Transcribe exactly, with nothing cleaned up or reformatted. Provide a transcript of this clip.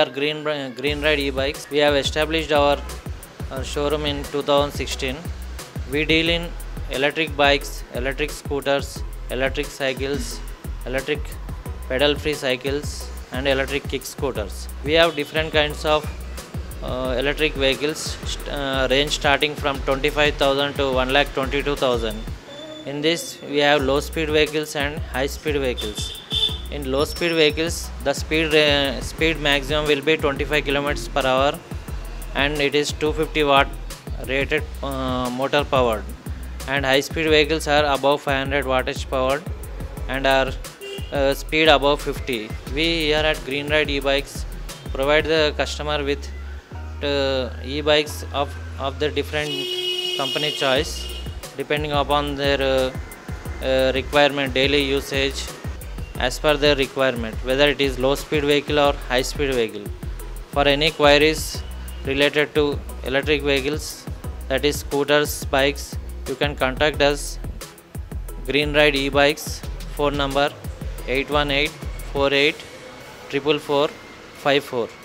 are Green Green Ride E-Bikes. We have established our uh, showroom in two thousand sixteen. We deal in electric bikes, electric scooters, electric cycles, electric pedal-free cycles, and electric kick scooters. We have different kinds of uh, electric vehicles, uh, range starting from twenty-five thousand to one lakh twenty-two thousand. In this, we have low-speed vehicles and high-speed vehicles. In low-speed vehicles, the speed uh, speed maximum will be twenty-five kilometers per hour, and it is two hundred fifty watt rated uh, motor powered. And high-speed vehicles are above five hundred wattage powered and are uh, speed above fifty. We here at Green Ride E-Bikes provide the customer with uh, e-bikes of of the different company choice, depending upon their uh, uh, requirement, daily usage, as per their requirement, whether it is low speed vehicle or high speed vehicle. For any queries related to electric vehicles, that is scooters, bikes, you can contact us. Green Ride E-Bikes, phone number eight one eight, four eight, four four four, five four.